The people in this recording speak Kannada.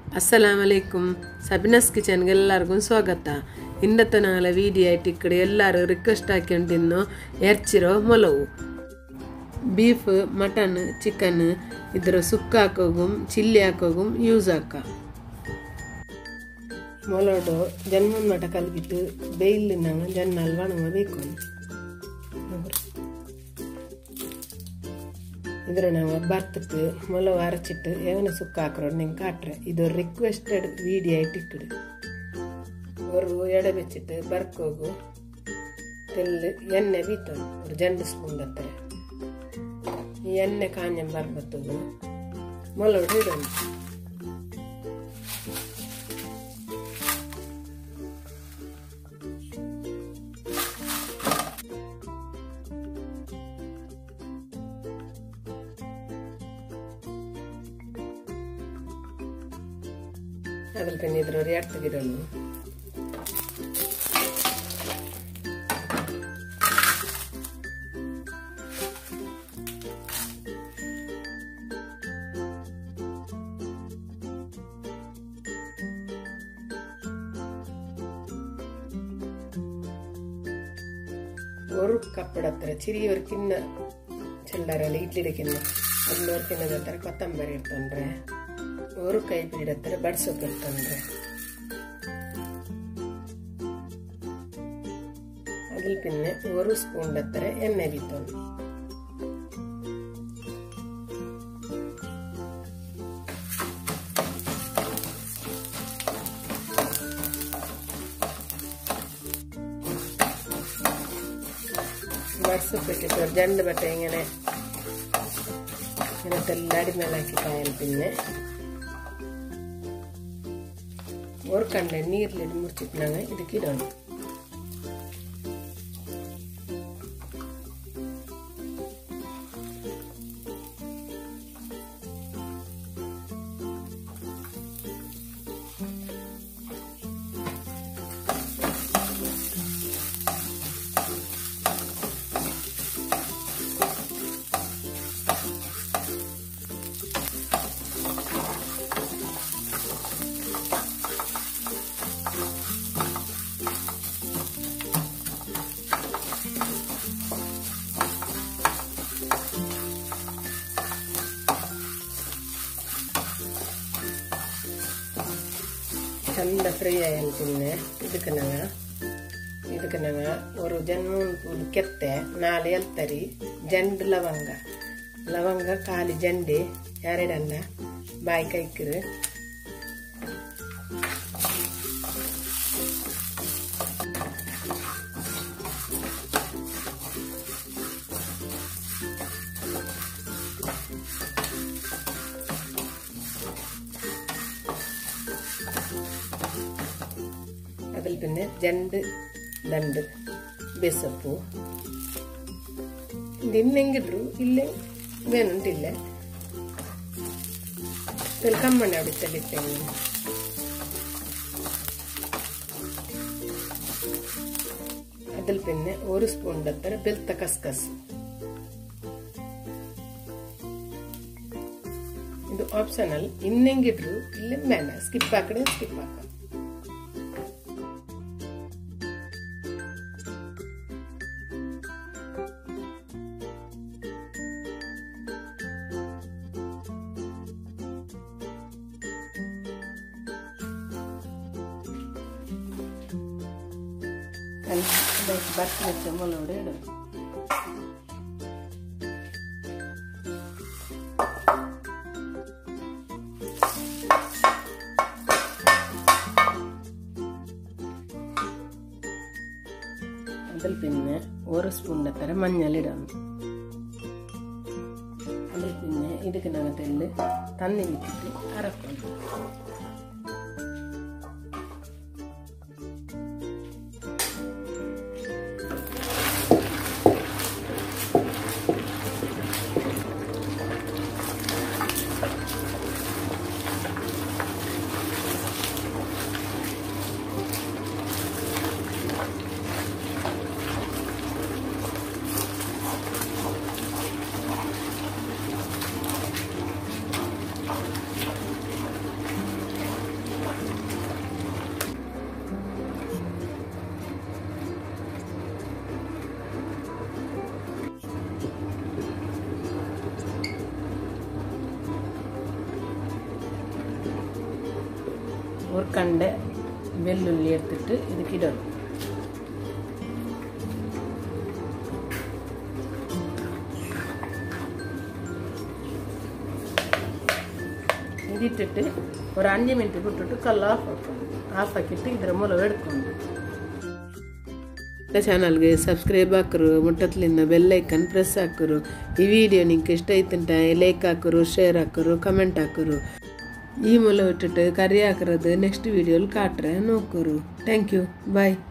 ಅಸ್ಸಲಾಮಲೈಕುಮ್ ಸಬಿನಸ್ ಕಿಚನ್ಗೆ ಎಲ್ಲರಿಗೂ ಸ್ವಾಗತ. ಇಂದತ್ತ ನಾಳೆ ವೀಡಿಯೋ ಆಯ್ತು ಇಕ್ಕಡೆ ಎಲ್ಲರೂ ರಿಕ್ವೆಸ್ಟ್ ಹಾಕೊಂಡು ತಿನ್ನೋ ಎರ್ಚಿರೋ ಮೊಲವು ಬೀಫ್ ಮಟನ್ ಚಿಕನ್ ಇದರ ಸುಕ್ಕ ಹಾಕೋಗು ಚಿಲ್ಲಿ ಹಾಕೋಗು ಯೂಸ್ ಹಾಕ ಮೊಲೋಡು ಜನ್ಮನ್ ಮಟ ಕಲ್ಬಿಟ್ಟು ಬೇಯಿಲ್ ನಂಗೆ ಜನ್ನ ಅಲ್ವಾಣ ಬೇಕು ಇದ್ರ ನಾವು ಬರ್ತಕ್ಕೆ ಮೊಲವು ಅರಚಿಟ್ಟು ಏವನ ಸುಕ್ಕ ಹಾಕ್ರೋಡು ನಿಂಗೆ ಕಾಟ್ರೆ ಇದು ರಿಕ್ವೆಸ್ಟೆಡ್ ವೀಡಿಯೋ ಆಯ್ತು ಇಕ್ಕಡು ಅವರು ಎಡೆ ಬೆಚ್ಚಿಟ್ಟು ಬರ್ಕೋಗು ತೆಲ್ಲು ಎಣ್ಣೆ ಬೀತ ஒரு 2 ಸ್ಪೂನ್ ಹತ್ತಾರೆ ಈ ಎಣ್ಣೆ ಕಾಂಜಂ ಬರ್ಬತ್ತದು ಮೊಲೋಡು ಇಡೋಣ അതിൽ പിന്നെ ഇതിലൊരു എടുത്തുകിടുന്നു ഒരു കപ്പടത്ര ചെറിയൊരു കിണ്ണ ചെല്ലാറല്ല ഇഡ്ലിയുടെ കിണ്ണ അതിലൊരു കിണ്ണದತ್ರ ಕೊತ್ತಂಬರಿ ಇಡ್ತಂದ್ರೆ ഒരു കൈപ്പിടിയത്ര ബഡ്സൊക്കെ ഇട്ടു അതിൽ പിന്നെ 1 സ്പൂണിന്റെ അത്ര എണ്ണ വീത്തും ബഡ്സൊക്കെ ഇട്ടിട്ട് 2 ബട്ട ഇങ്ങനെ തെല്ലാടി മേലാക്കി കായാൽ പിന്നെ ഒരു കണ്ട നീരിലിട്ട് മുറിച്ചിട്ടാണ് ഇതിക്ക് ഇടണം ಚಂದ ಫ್ರೈ ಆಯ್ತು പിന്നെ ಇದಕ್ಕೆ ನಂಗೆ ഒരു ಜನ್ಮೂನ್ ಪೂಲ್ ಕೆತ್ತೆ 4 ಎಲ್ತರಿ ಜಂಡ್ ಲವಂಗ ಕಾಲಿ ಜಂಡಿ ಎರಡನ್ನ ಬಾಯಿ ಕೈಕ್ರು അതിൽ പിന്നെ 2 ದಂಡು ಬೇಸಪ್ಪು ಇನ್ನೆಂಗಿಡ್ರು ಇಲ್ಲೇ ಬೇನುಂಟಿಲ್ಲ ಕಮ್ಮಣ್ಣ ಹೊಡಿತಲಿಟ್ಟೆ അതിൽ പിന്നെ 1 സ്പൂൺ അത്ര ಬೆಳ್ತ ಕಸ್ಕಸ್ ಇದು ಆಪ್ಷನಲ್ ಇನ್ನೆಂಗಿಡ್ರು ಇಲ್ಲೇ ಬೇಡ ಸ್ಕಿಪ್ ಹಾಕಡೆ ಸ್ಕಿಪ್ ಹಾಕ ಬರ್ತಿ വെച്ച ಮೊಲೋಡು ಇಡು അതിൽ പിന്നെ 1 സ്പൂൺ അത്ര മഞ്ഞൾ ഇടണം അതിൽ പിന്നെ ഇതിനകത്തെല്ലാം തണ്ണി വിട്ടിട്ട് അരക്കണം ஒரு கண்டை வெள்ளுள்ளி எடுத்துட்டு இதுக்கு இடணும். ಇದಿಟ್ಟಿಟ್ಟು ஒரு 5 ಮಿನಿಟ್ ಬಿಟ್ಟಿಟ್ಟು ಕಲ್ಲು ಆಫ್ ಹಾಕಿಟ್ಟು ಇದರ ಮೂಲಕ ಎಡ್ಕೊಂಡು ಚಾನಲ್ಗೆ ಸಬ್ಸ್ಕ್ರೈಬ್ ಹಾಕರು ಮುಟ್ಟತ್ಲಿಂದ ಬೆಲ್ ಐಕನ್ ಪ್ರೆಸ್ ಹಾಕರು. ಈ ವಿಡಿಯೋ ನಿಂಗೆ ಇಷ್ಟ ಆಯ್ತಂಟ ಲೈಕ್ ಹಾಕರು, ಶೇರ್ ಹಾಕರು, ಕಮೆಂಟ್ ಹಾಕರು. ಈ ಮೂಲ ಬಿಟ್ಟಿಟ್ಟು ಕರಿ ಹಾಕಿರೋದು ನೆಕ್ಸ್ಟ್ ವಿಡಿಯೋಲಿ ಕಾಟ್ರೆ ನೋಕರು. Thank you, bye.